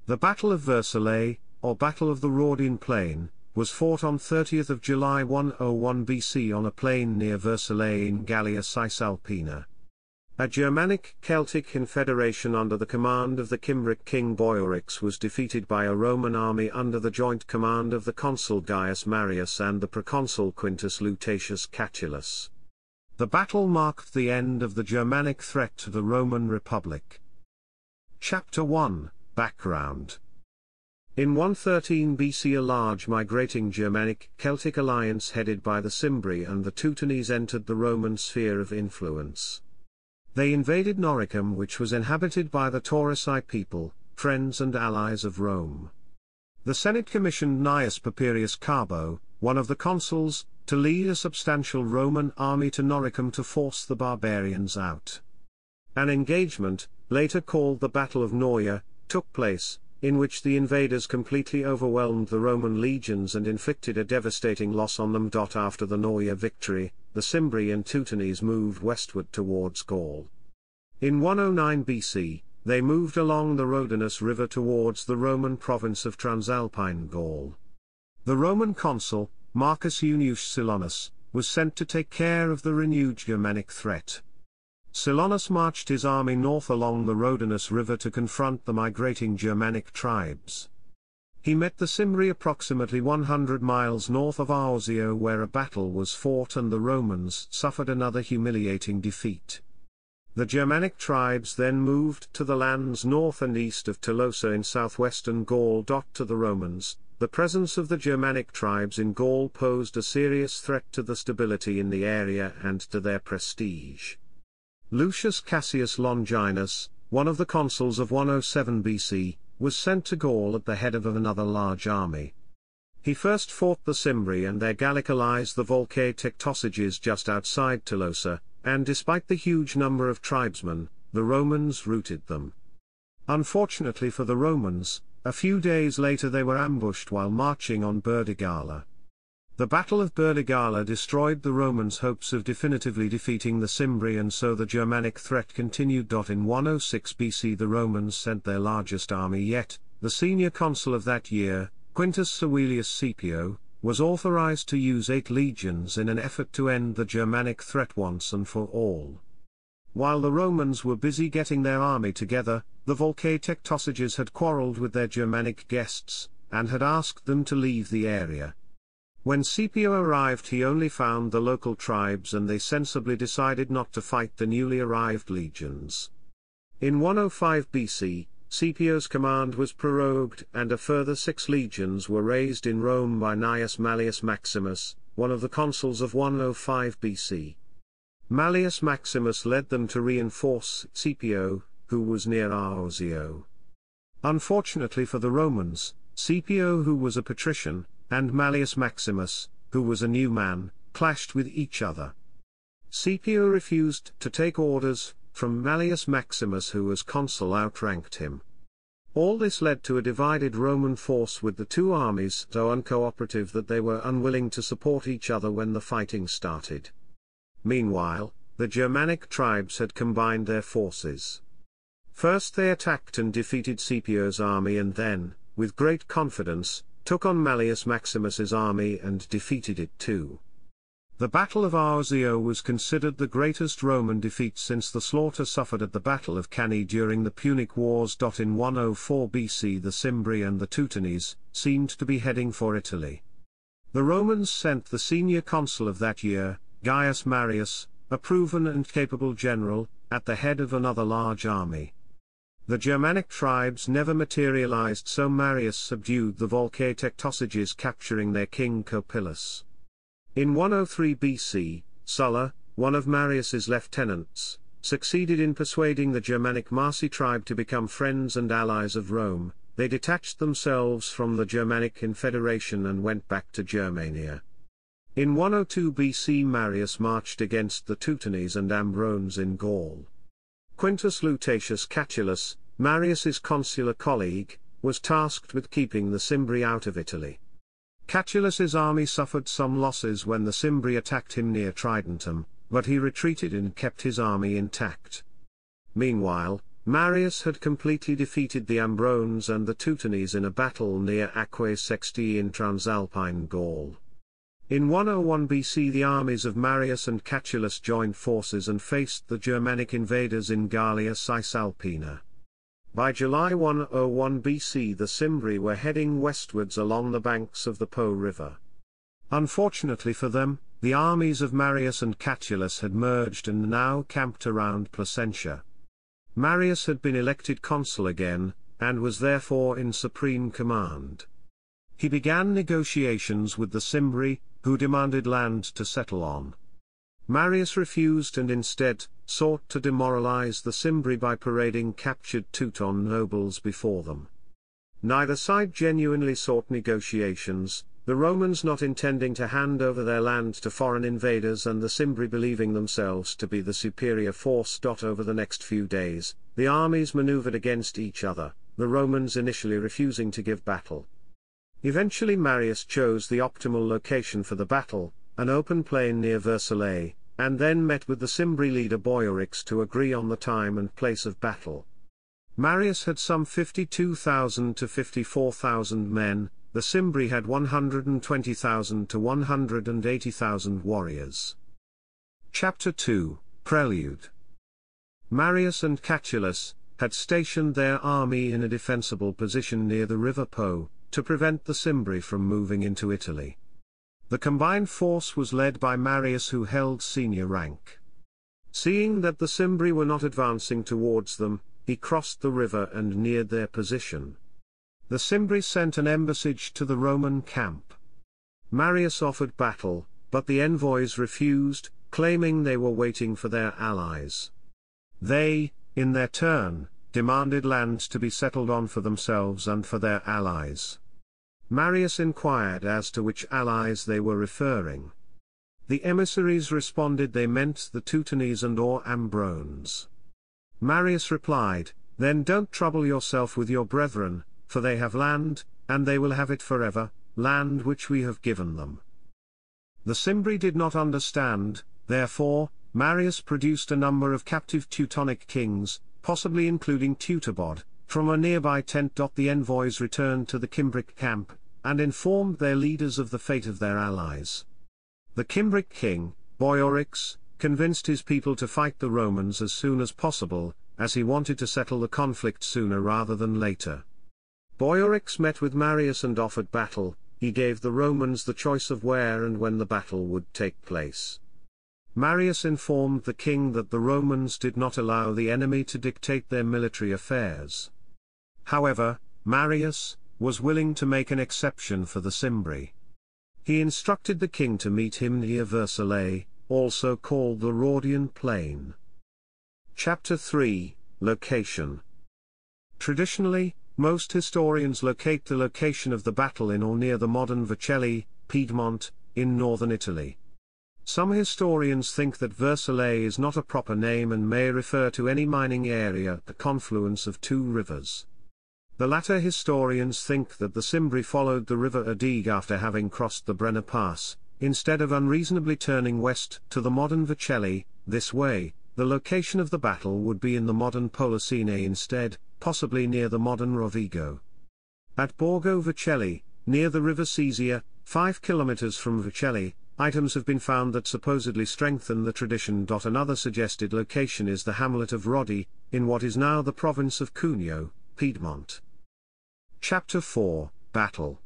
The Battle of Vercellae, or Battle of the Raudine Plain, was fought on 30th of July 101 BC on a plain near Vercellae in Gallia Cisalpina. A Germanic-Celtic confederation under the command of the Cimbric king Boiorix was defeated by a Roman army under the joint command of the consul Gaius Marius and the proconsul Quintus Lutatius Catulus. The battle marked the end of the Germanic threat to the Roman Republic. Chapter 1, Background. In 113 BC a large migrating Germanic-Celtic alliance headed by the Cimbric and the Teutones entered the Roman sphere of influence. They invaded Noricum, which was inhabited by the Taurasi people, friends and allies of Rome. The Senate commissioned Gnaeus Papirius Carbo, one of the consuls, to lead a substantial Roman army to Noricum to force the barbarians out. An engagement, later called the Battle of Noia, took place, in which the invaders completely overwhelmed the Roman legions and inflicted a devastating loss on them. After the Noia victory, the Cimbric and Teutones moved westward towards Gaul. In 109 BC, they moved along the Rhodinus River towards the Roman province of Transalpine Gaul. The Roman consul, Marcus Junius Silanus, was sent to take care of the renewed Germanic threat. Silanus marched his army north along the Rhodinus River to confront the migrating Germanic tribes. He met the Cimbric approximately 100 miles north of Aosio, where a battle was fought and the Romans suffered another humiliating defeat. The Germanic tribes then moved to the lands north and east of Tolosa in southwestern Gaul. To the Romans, the presence of the Germanic tribes in Gaul posed a serious threat to the stability in the area and to their prestige. Lucius Cassius Longinus, one of the consuls of 107 BC, was sent to Gaul at the head of another large army. He first fought the Cimbric and their Gallic allies the Volcae Tectosages just outside Tolosa, and despite the huge number of tribesmen, the Romans routed them. Unfortunately for the Romans, a few days later they were ambushed while marching on Burdigala. The Battle of Burdigala destroyed the Romans' hopes of definitively defeating the Cimbric, and so the Germanic threat continued. In 106 BC the Romans sent their largest army yet. The senior consul of that year, Quintus Servilius Scipio, was authorized to use 8 legions in an effort to end the Germanic threat once and for all. While the Romans were busy getting their army together, the Volcae Tectosages had quarreled with their Germanic guests, and had asked them to leave the area. When Scipio arrived he only found the local tribes, and they sensibly decided not to fight the newly arrived legions. In 105 BC, Scipio's command was prorogued and a further 6 legions were raised in Rome by Gnaeus Mallius Maximus, one of the consuls of 105 BC. Mallius Maximus led them to reinforce Scipio, who was near Aosio. Unfortunately for the Romans, Scipio, who was a patrician, and Mallius Maximus, who was a new man, clashed with each other. Scipio refused to take orders from Mallius Maximus, who as consul outranked him. All this led to a divided Roman force, with the two armies so uncooperative that they were unwilling to support each other when the fighting started. Meanwhile, the Germanic tribes had combined their forces. First they attacked and defeated Scipio's army, and then, with great confidence, took on Mallius Maximus's army and defeated it too. The Battle of Aosio was considered the greatest Roman defeat since the slaughter suffered at the Battle of Cannae during the Punic Wars. In 104 BC the Cimbric and the Teutones seemed to be heading for Italy. The Romans sent the senior consul of that year, Gaius Marius, a proven and capable general, at the head of another large army. The Germanic tribes never materialized, so Marius subdued the Volcae Tectosages, capturing their king Copilus. In 103 BC, Sulla, one of Marius's lieutenants, succeeded in persuading the Germanic Marsi tribe to become friends and allies of Rome. They detached themselves from the Germanic confederation and went back to Germania. In 102 BC Marius marched against the Teutones and Ambrones in Gaul. Quintus Lutatius Catulus, Marius's consular colleague, was tasked with keeping the Cimbric out of Italy. Catulus's army suffered some losses when the Cimbric attacked him near Tridentum, but he retreated and kept his army intact. Meanwhile, Marius had completely defeated the Ambrones and the Teutones in a battle near Aquae Sextii in Transalpine Gaul. In 101 BC the armies of Marius and Catulus joined forces and faced the Germanic invaders in Gallia Cisalpina. By July 101 BC the Cimbri were heading westwards along the banks of the Po River. Unfortunately for them, the armies of Marius and Catulus had merged and now camped around Placentia. Marius had been elected consul again, and was therefore in supreme command. He began negotiations with the Cimbri, who demanded land to settle on. Marius refused and instead sought to demoralize the Cimbri by parading captured Teuton nobles before them. Neither side genuinely sought negotiations, the Romans not intending to hand over their land to foreign invaders and the Cimbri believing themselves to be the superior force. Over the next few days, the armies maneuvered against each other, the Romans initially refusing to give battle. Eventually Marius chose the optimal location for the battle, an open plain near Vercellae, and then met with the Cimbri leader Boiorix to agree on the time and place of battle. Marius had some 52,000 to 54,000 men, the Cimbri had 120,000 to 180,000 warriors. Chapter 2, Prelude. Marius and Catulus had stationed their army in a defensible position near the river Po, to prevent the Cimbri from moving into Italy. The combined force was led by Marius, who held senior rank. Seeing that the Cimbri were not advancing towards them, he crossed the river and neared their position. The Cimbri sent an embassage to the Roman camp. Marius offered battle, but the envoys refused, claiming they were waiting for their allies. They, in their turn, demanded land to be settled on for themselves and for their allies. Marius inquired as to which allies they were referring. The emissaries responded they meant the Teutones and or Ambrones. Marius replied, "Then don't trouble yourself with your brethren, for they have land, and they will have it forever, land which we have given them." The Cimbri did not understand, therefore, Marius produced a number of captive Teutonic kings, possibly including Teutobod, from a nearby tent. The envoys returned to the Cimbric camp, and informed their leaders of the fate of their allies. The Cimbric king, Boiorix, convinced his people to fight the Romans as soon as possible, as he wanted to settle the conflict sooner rather than later. Boiorix met with Marius and offered battle. He gave the Romans the choice of where and when the battle would take place. Marius informed the king that the Romans did not allow the enemy to dictate their military affairs. However, Marius was willing to make an exception for the Cimbri. He instructed the king to meet him near Vercellae, also called the Raudine Plain. Chapter 3, Location. Traditionally, most historians locate the location of the battle in or near the modern Vercellae, Piedmont, in northern Italy. Some historians think that Vercellae is not a proper name and may refer to any mining area at the confluence of two rivers. The latter historians think that the Cimbri followed the river Adige after having crossed the Brenner Pass, instead of unreasonably turning west to the modern Vercellae. This way, the location of the battle would be in the modern Polesine instead, possibly near the modern Rovigo. At Borgo Vercelli, near the river Sesia, 5 kilometers from Vercelli, items have been found that supposedly strengthen the tradition. Another suggested location is the hamlet of Rodi, in what is now the province of Cuneo, Piedmont. Chapter 4, Battle.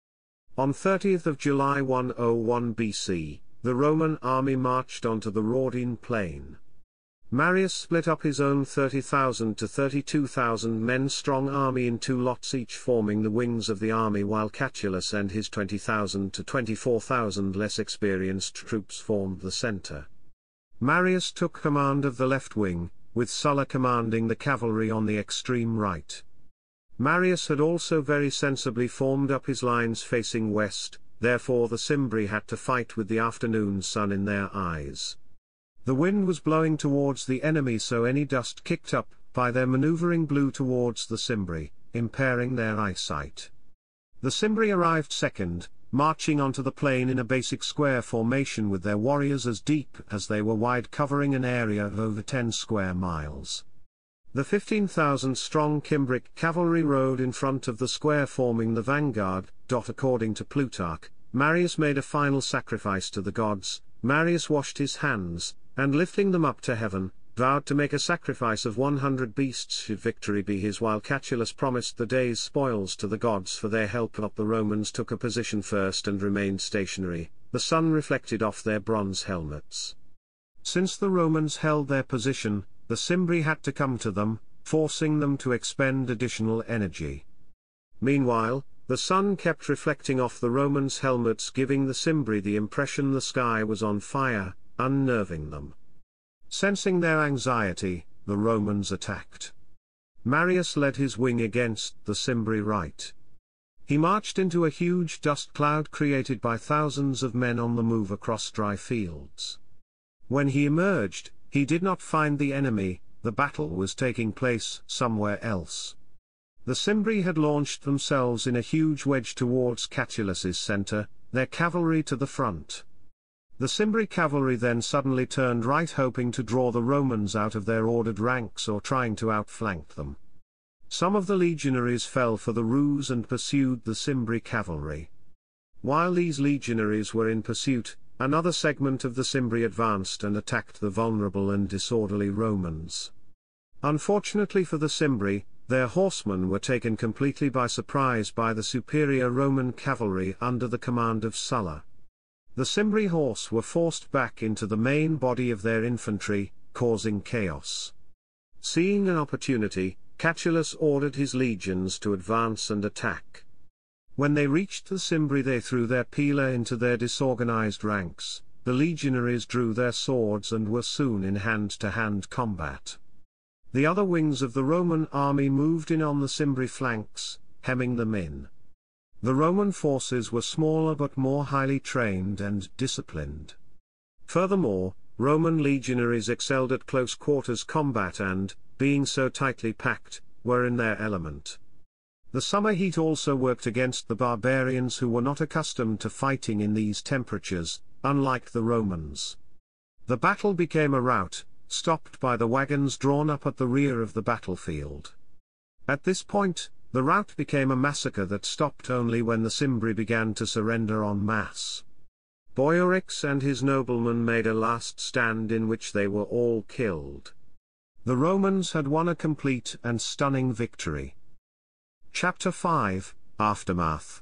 On 30th of July 101 BC, the Roman army marched onto the Raudine Plain. Marius split up his own 30,000 to 32,000 men strong army in two lots, each forming the wings of the army, while Catulus and his 20,000 to 24,000 less experienced troops formed the center. Marius took command of the left wing, with Sulla commanding the cavalry on the extreme right. Marius had also very sensibly formed up his lines facing west, therefore the Cimbri had to fight with the afternoon sun in their eyes. The wind was blowing towards the enemy, so any dust kicked up by their maneuvering blew towards the Cimbri, impairing their eyesight. The Cimbri arrived second, marching onto the plain in a basic square formation with their warriors as deep as they were wide, covering an area of over 10 square miles. The 15,000-strong Cimbric cavalry rode in front of the square forming the vanguard. According to Plutarch, Marius made a final sacrifice to the gods. Marius washed his hands, and lifting them up to heaven, vowed to make a sacrifice of 100 beasts should victory be his, while Catulus promised the day's spoils to the gods for their help. The Romans took a position first and remained stationary, the sun reflected off their bronze helmets. Since the Romans held their position, the Cimbri had to come to them, forcing them to expend additional energy. Meanwhile, the sun kept reflecting off the Romans' helmets, giving the Cimbri the impression the sky was on fire, unnerving them. Sensing their anxiety, the Romans attacked. Marius led his wing against the Cimbri right. He marched into a huge dust cloud created by thousands of men on the move across dry fields. When he emerged, he did not find the enemy. The battle was taking place somewhere else. The Cimbri had launched themselves in a huge wedge towards Catulus's center, their cavalry to the front. The Cimbri cavalry then suddenly turned right, hoping to draw the Romans out of their ordered ranks or trying to outflank them. Some of the legionaries fell for the ruse and pursued the Cimbri cavalry. While these legionaries were in pursuit, another segment of the Cimbri advanced and attacked the vulnerable and disorderly Romans. Unfortunately for the Cimbri, their horsemen were taken completely by surprise by the superior Roman cavalry under the command of Sulla. The Cimbri horse were forced back into the main body of their infantry, causing chaos. Seeing an opportunity, Catulus ordered his legions to advance and attack. When they reached the Cimbri, they threw their pila into their disorganized ranks. The legionaries drew their swords and were soon in hand-to-hand combat. The other wings of the Roman army moved in on the Cimbri flanks, hemming them in. The Roman forces were smaller but more highly trained and disciplined. Furthermore, Roman legionaries excelled at close quarters combat and, being so tightly packed, were in their element. The summer heat also worked against the barbarians, who were not accustomed to fighting in these temperatures, unlike the Romans. The battle became a rout, stopped by the wagons drawn up at the rear of the battlefield. At this point, the rout became a massacre that stopped only when the Cimbri began to surrender en masse. Boiorix and his noblemen made a last stand in which they were all killed. The Romans had won a complete and stunning victory. Chapter 5, Aftermath.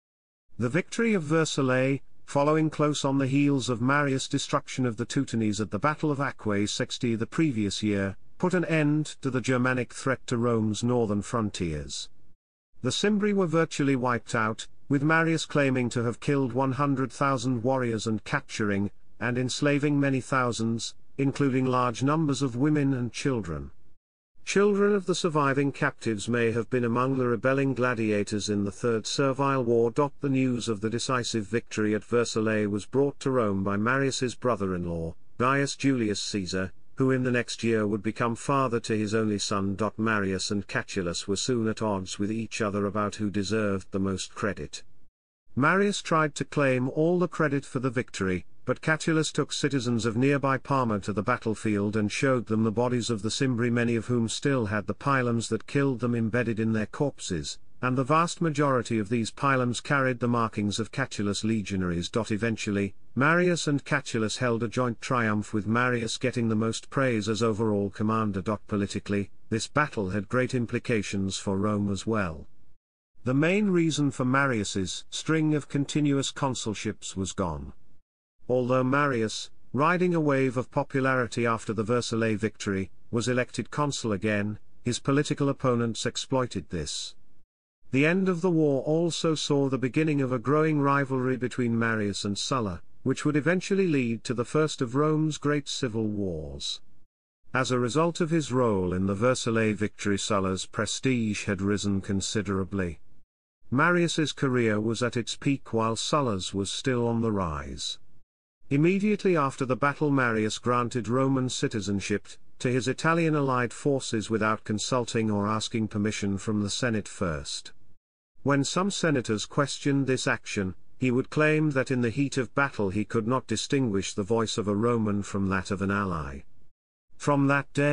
The victory of Vercellae, following close on the heels of Marius' destruction of the Teutones at the Battle of Aquae Sextiae the previous year, put an end to the Germanic threat to Rome's northern frontiers. The Cimbri were virtually wiped out, with Marius claiming to have killed 100,000 warriors and capturing, and enslaving many thousands, including large numbers of women and children. Children of the surviving captives may have been among the rebelling gladiators in the Third Servile War. The news of the decisive victory at Vercellae was brought to Rome by Marius's brother-in-law, Gaius Julius Caesar, who in the next year would become father to his only son. Marius and Catulus were soon at odds with each other about who deserved the most credit. Marius tried to claim all the credit for the victory, but Catulus took citizens of nearby Parma to the battlefield and showed them the bodies of the Cimbri, many of whom still had the pilums that killed them embedded in their corpses, and the vast majority of these pilums carried the markings of Catulus' legionaries. Eventually, Marius and Catulus held a joint triumph, with Marius getting the most praise as overall commander. Politically, this battle had great implications for Rome as well. The main reason for Marius's string of continuous consulships was gone. Although Marius, riding a wave of popularity after the Vercellae victory, was elected consul again, his political opponents exploited this. The end of the war also saw the beginning of a growing rivalry between Marius and Sulla, which would eventually lead to the first of Rome's great civil wars. As a result of his role in the Vercellae victory, Sulla's prestige had risen considerably. Marius's career was at its peak while Sulla's was still on the rise. Immediately after the battle, Marius granted Roman citizenship to his Italian allied forces without consulting or asking permission from the Senate first. When some senators questioned this action, he would claim that in the heat of battle he could not distinguish the voice of a Roman from that of an ally. From that day,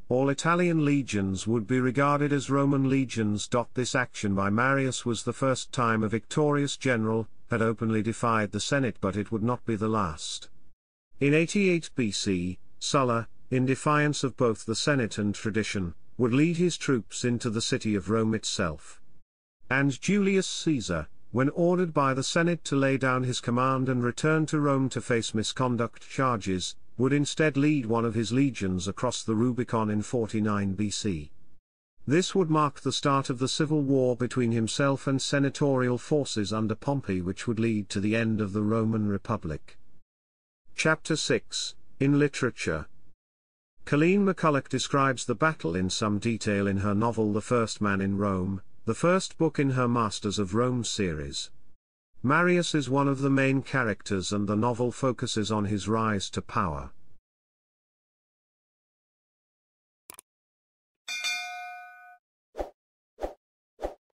all Italian legions would be regarded as Roman legions. This action by Marius was the first time a victorious general had openly defied the Senate, but it would not be the last. In 88 BC, Sulla, in defiance of both the Senate and tradition, would lead his troops into the city of Rome itself. And Julius Caesar, when ordered by the Senate to lay down his command and return to Rome to face misconduct charges, would instead lead one of his legions across the Rubicon in 49 BC. This would mark the start of the civil war between himself and senatorial forces under Pompey, which would lead to the end of the Roman Republic. Chapter 6, in Literature. Colleen McCulloch describes the battle in some detail in her novel The First Man in Rome, the first book in her Masters of Rome series. Marius is one of the main characters, and the novel focuses on his rise to power.